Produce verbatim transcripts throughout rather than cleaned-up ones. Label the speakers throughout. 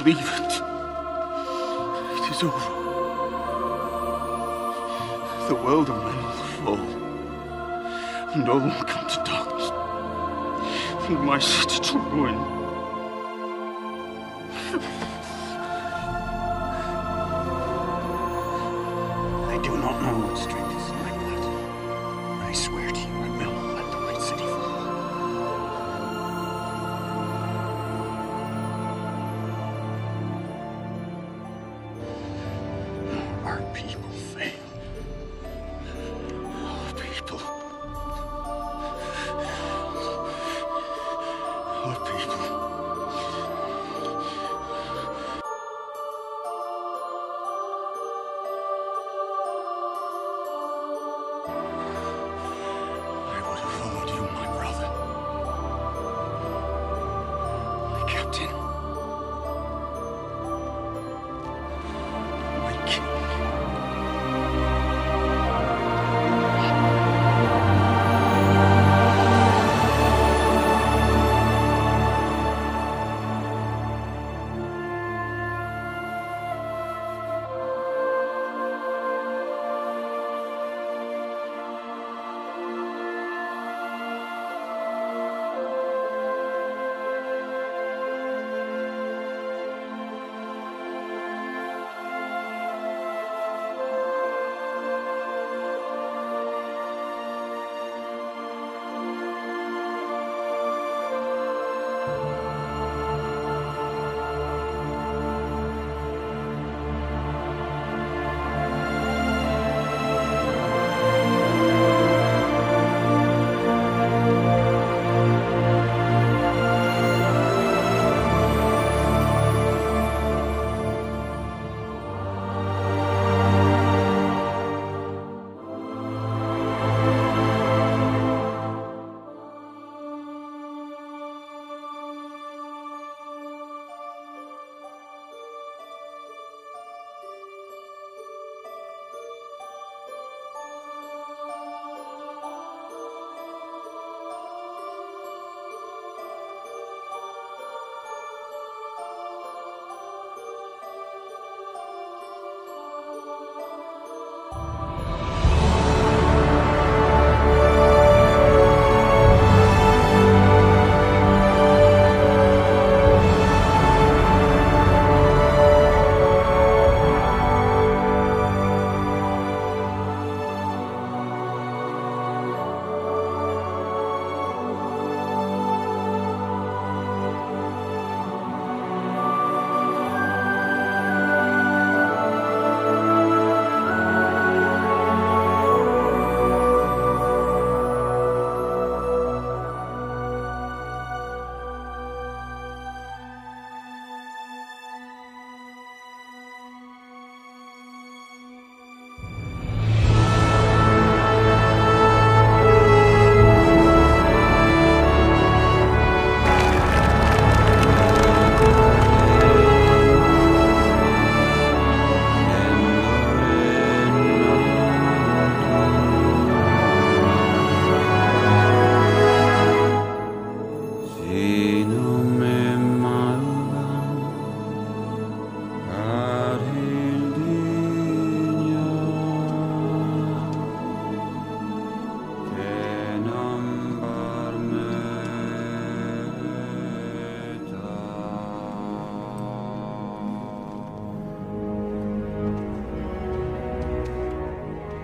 Speaker 1: leave it. It is over. The world of men will fall, and all will come to darkness, and my city to ruin. I do not know what strength is in my blood, but I swear to you I will let the White City fall. Our people fail. Our people. Our people. I would have followed you, my brother. My captain. My king.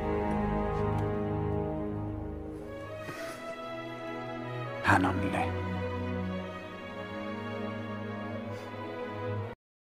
Speaker 2: Hän on ne.